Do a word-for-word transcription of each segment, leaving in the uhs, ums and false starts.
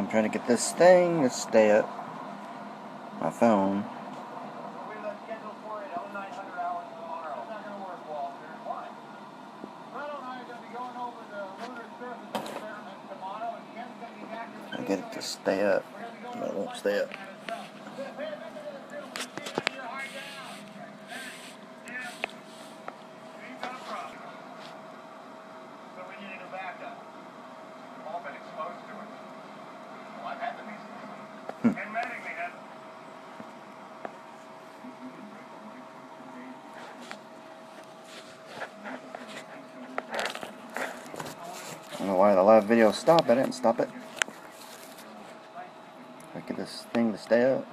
I'm trying to get this thing to stay up. My phone. I get it to stay up, but it won't stay up. Hmm. I don't know why the live video stopped. I didn't stop it. I get this thing to stay up.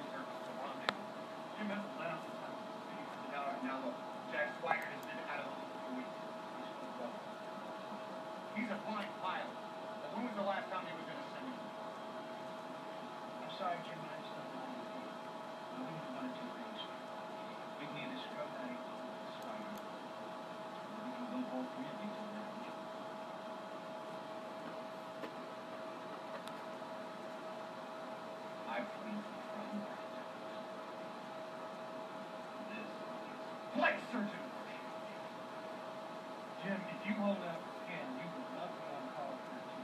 He's a fine pilot. But when was the last time he was in a simulator? I'm sorry, Jim, I just don't know. We need one or two things. We can either scrub that spider, or we can go both communities around. I flee from that. This is flight surgeon. Jim, if you hold up hand, you will not be on call for two.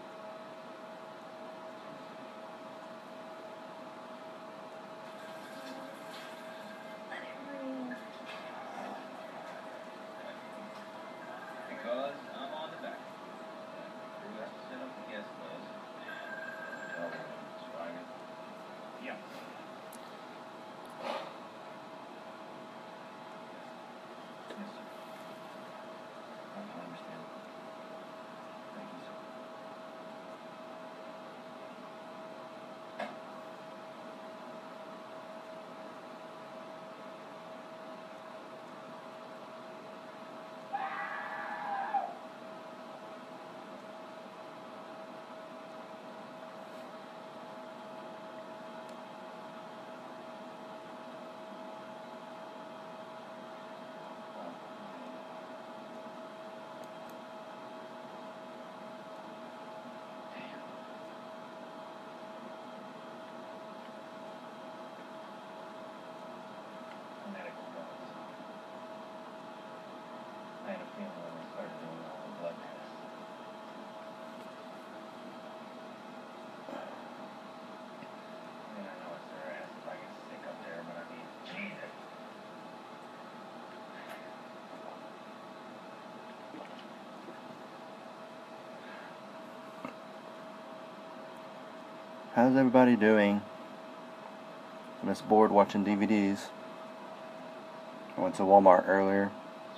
Because I'm on the back. The crew has to set up the guest list and tell them it's Friday. Yeah. Yes, sir. I understand. Thank you, sir. Medical bills. I had a feeling when we started doing all the blood tests. I mean, I know it's their ass if I get sick up there, but I mean, Jesus. How's everybody doing? I'm just bored watching D V Ds. I went to Walmart earlier,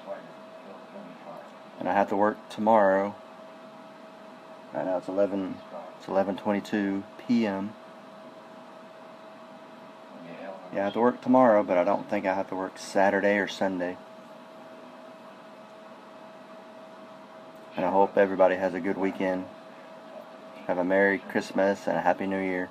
and I have to work tomorrow. Right now it's eleven. It's eleven twenty-two p m Yeah, I have to work tomorrow, but I don't think I have to work Saturday or Sunday. And I hope everybody has a good weekend. Have a Merry Christmas and a Happy New Year.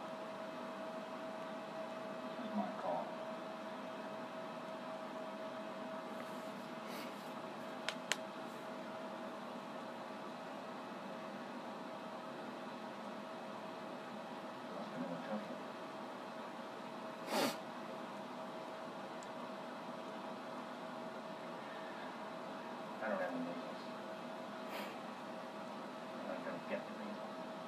I don't have the measles. I'm not going to get the measles.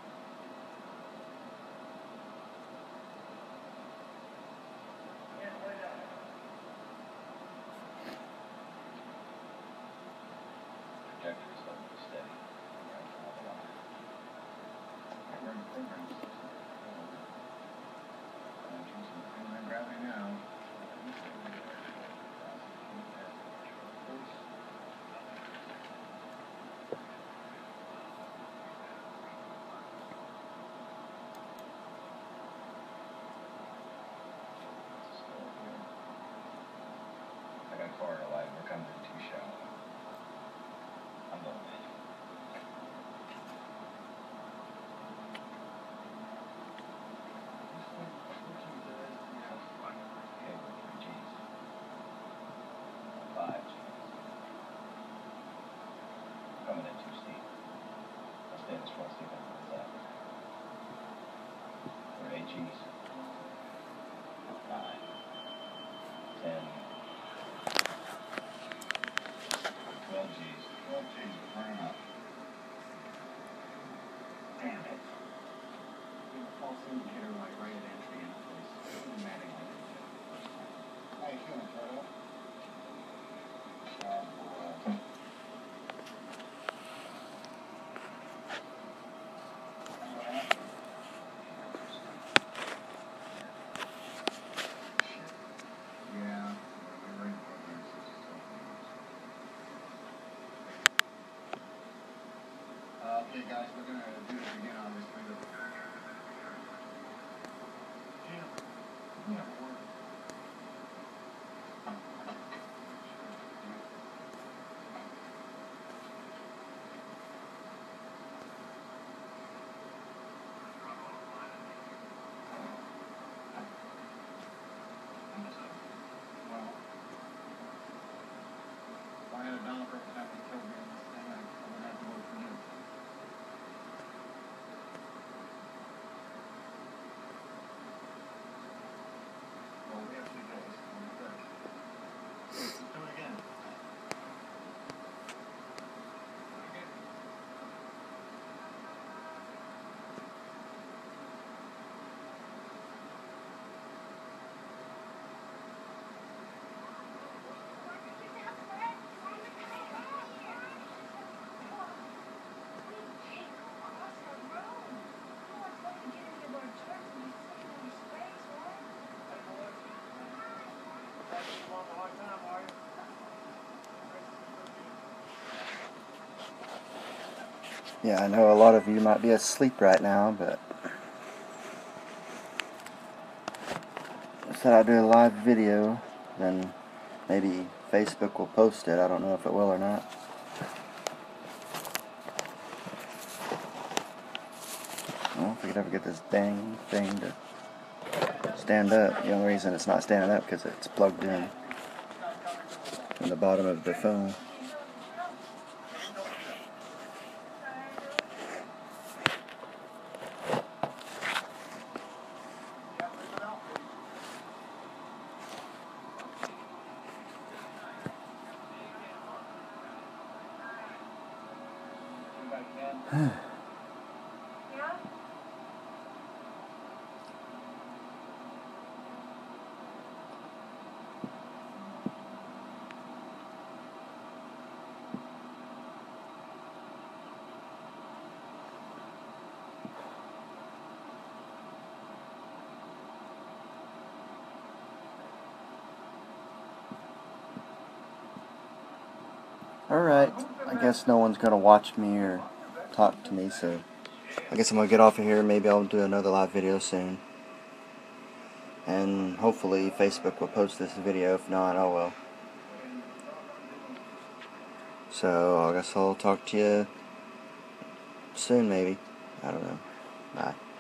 Yeah, wait up. Trajectory is looking steady. Right from all the line. We're in the program system. I'm choosing program gravity now. I got Florida light. We're coming in too shallow. I'm going in. Okay, we're three G's. Five G's. Coming in too steep. I'll stay in this front, see if I can pull that. eight G's. Nine. Ten. Twelve G's. Twelve G's. Burn up. Damn it. You have a false indicator like right at entry in place. Automatic like it did the first time. How you feeling, Fredo? Oh, boy. Okay, guys, we're gonna do this again on this window. Jim, we have a word. Well, if I had a dollar for every time they killed me on this thing, I would have to vote for you. Well, we have two days. Let's do it again. Okay. Yeah, I know a lot of you might be asleep right now, but I said I'd do a live video, then maybe Facebook will post it. I don't know if it will or not. Well, if we could ever get this dang thing to stand up. The only reason it's not standing up because it's plugged in in the bottom of the phone. Alright, I guess no one's going to watch me or talk to me, so I guess I'm going to get off of here. Maybe I'll do another live video soon. And hopefully Facebook will post this video. If not, oh well. So I guess I'll talk to you soon, maybe. I don't know. Bye.